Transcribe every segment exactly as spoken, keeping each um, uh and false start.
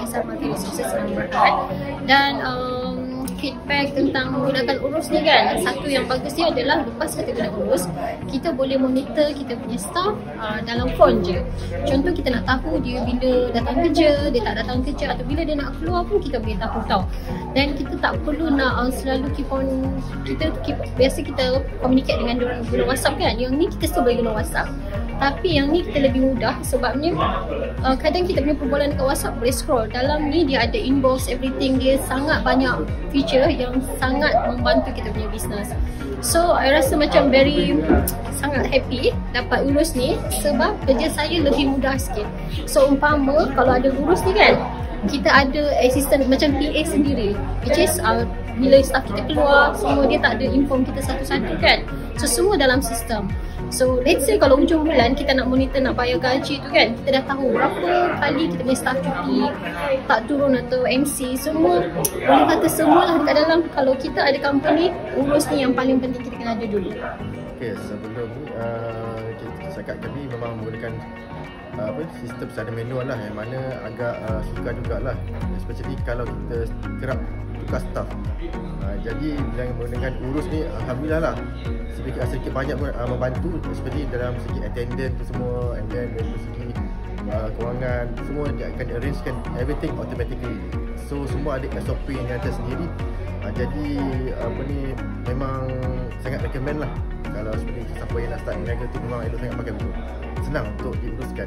sama T V Sukses Senang Berhad. Dan um, feedback tentang menggunakan urus ni kan, satu yang bagus dia adalah lepas kita guna urus, kita boleh monitor kita punya staff uh, dalam phone je. Contoh kita nak tahu dia bila datang kerja, dia tak datang kerja, atau bila dia nak keluar pun kita boleh tahu tau. Dan kita tak perlu nak uh, selalu keep on, kita keep, biasa kita communicate dengan diorang guna WhatsApp kan. Yang ni kita still boleh guna WhatsApp, tapi yang ni kita lebih mudah sebabnya uh, kadang kita punya perbualan dekat WhatsApp boleh scroll. Dalam ni dia ada inbox, everything, dia sangat banyak feature yang sangat membantu kita punya bisnes. So I rasa macam very sangat happy dapat urus ni sebab kerja saya lebih mudah sikit. So umpama kalau ada urus ni kan, kita ada assistant macam P A sendiri, which is uh, bila staff kita keluar semua dia tak ada inform kita satu-satu kan. So semua dalam sistem. So let's say kalau hujung bulan kita nak monitor, nak bayar gaji tu kan, kita dah tahu berapa kali kita punya staff cuti, tak turun atau M C, semua boleh kata semua lah dekat dalam. Kalau kita ada company, urus ni yang paling penting kita kena ada dulu. Okay, sebelum ni uh, kita cakap kami memang menggunakan uh, apa, sistem secara manual lah, yang mana agak uh, sukar jugalah, especially kalau kita kerap tukar staff. Uh, jadi dengan menggunakan urus ni, alhamdulillah lah, sedikit sedikit banyak pun uh, membantu, seperti dalam segi attendance tu semua, and then dari segi uh, kewangan semua dia akan arrangekan everything automatically. So semua ada S O P yang ada sendiri. uh, jadi apa ni memang sangat recommend lah. Kalau seperti siapa yang nak start meniaga tu, memang elok sangat pakai betul, senang untuk diuruskan.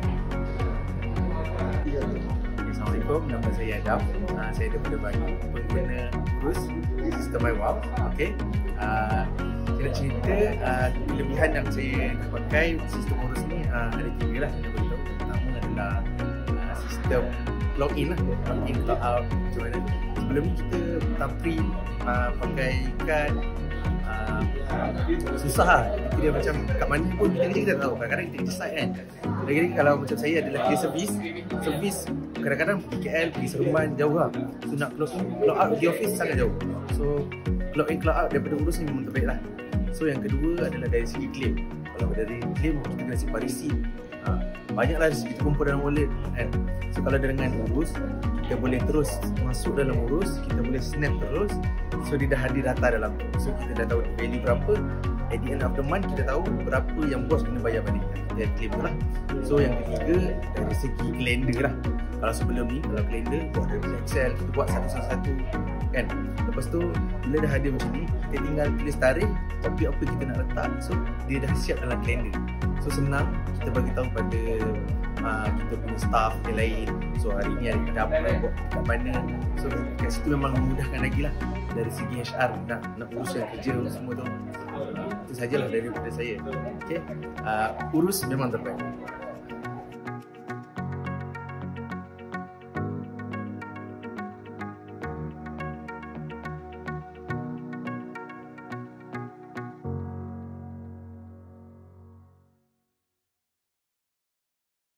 Assalamualaikum, nama saya Adam. Uh, saya daripada bagi pengguna urus sistem MyWow. Okay. Uh, saya nak cerita uh, kelebihan yang saya pakai sistem urus ni uh, ada tiga lah. Yang betul. Pertama adalah uh, sistem login lah, login log out. Macam mana? Sebelum ni kita print uh, pakai kad. Uh, susah lah, dia macam kat mana pun kita kerja kita tak tahu. Kadang-kadang kita kerja site kan. Lagi-lagi kalau macam saya adalah kerja servis, servis kadang-kadang pergi K L, pergi Seremban, jauh lah. So nak close, clock out di office sangat jauh. So clock in, clock out daripada urus ni memang terbaik lah. So yang kedua adalah dari segi claim. Kalau dari claim kita kena simpan receipt. Ha, banyaklah kita kumpul dalam wallet kan. So kalau dengan urus, kita boleh terus masuk dalam urus, kita boleh snap terus. So dia dah ada data dalam tu. So kita dah tahu value berapa. At the end of the month kita tahu berapa yang bos kena bayar balik. Dia claim tu lah. So yang ketiga dari segi kalender lah. Kalau sebelum ni, kalau kalender buat dari Excel, kita buat satu-satu kan. Lepas tu bila dah ada macam ni, kita tinggal tulis tarikh, topik apa kita nak letak. So dia dah siap dalam kalender. So senang kita bagi tahu pada uh, kita punya staff yang lain. So hari ni ada apa, buat kat mana. So kat situ memang memudahkan lagi lah. Dari segi H R nak, nak uruskan kerja semua tu. uh, Itu sajalah daripada saya. Okay. uh, Urus memang terbaik.